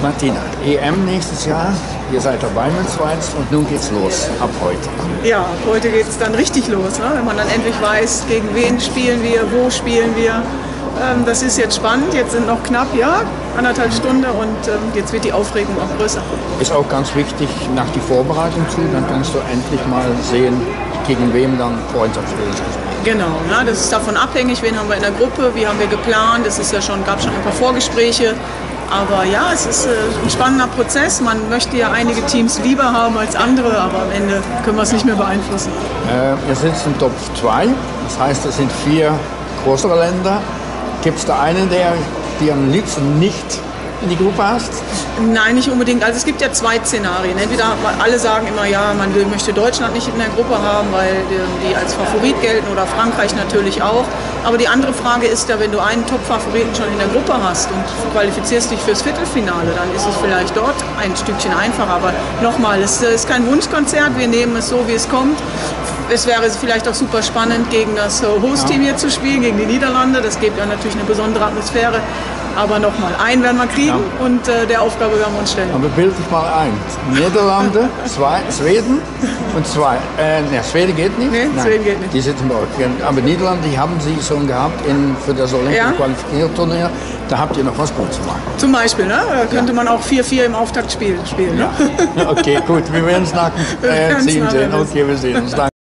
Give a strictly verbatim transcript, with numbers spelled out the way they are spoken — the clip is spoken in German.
Martina, E M nächstes Jahr, ihr seid dabei mit Schweiz und nun geht's los, ab heute. Ja, heute geht es dann richtig los, ne? Wenn man dann endlich weiß, gegen wen spielen wir, wo spielen wir. Ähm, das ist jetzt spannend, jetzt sind noch knapp, ja, anderthalb Stunden und ähm, jetzt wird die Aufregung auch größer. Ist auch ganz wichtig nach die Vorbereitung zu, dann kannst du endlich mal sehen, gegen wem dann Freundschaftsspiele spielen. Genau, ja, das ist davon abhängig, wen haben wir in der Gruppe, wie haben wir geplant, es ist ja schon, gab schon ein paar Vorgespräche. Aber ja, es ist äh, ein spannender Prozess. Man möchte ja einige Teams lieber haben als andere, aber am Ende können wir es nicht mehr beeinflussen. Äh, ihr sitzt im Top zwei, das heißt, es sind vier größere Länder. Gibt es da einen, der die am liebsten nicht in die Gruppe hast? Nein, nicht unbedingt. Also es gibt ja zwei Szenarien. Entweder alle sagen immer, ja, man will, möchte Deutschland nicht in der Gruppe haben, weil die, die als Favorit gelten oder Frankreich natürlich auch. Aber die andere Frage ist ja, wenn du einen Top-Favoriten schon in der Gruppe hast und qualifizierst dich fürs Viertelfinale, dann ist es vielleicht dort ein Stückchen einfacher. Aber nochmal, es ist kein Wunschkonzert, wir nehmen es so, wie es kommt. Es wäre vielleicht auch super spannend, gegen das Host-Team hier zu spielen, gegen die Niederlande. Das gibt ja natürlich eine besondere Atmosphäre. Aber nochmal, einen werden wir kriegen ja. und äh, der Aufgabe werden wir uns stellen. Aber bild dich mal ein. Niederlande, zwei, Schweden und zwei. Äh, ne, Schweden geht nicht. Nee, Nein, Schweden geht nicht. Die sitzen bei euch. Aber Niederlande, die haben sie schon gehabt in, für das olympische ja. Qualifikationsturnier. Da habt ihr noch was gut zu machen. Zum Beispiel, ne? Da könnte ja. man auch vier vier im Auftakt spielen. spielen ne? Ja. Okay, gut. Wir werden es nach dem äh, sehen. Okay, wir sehen uns.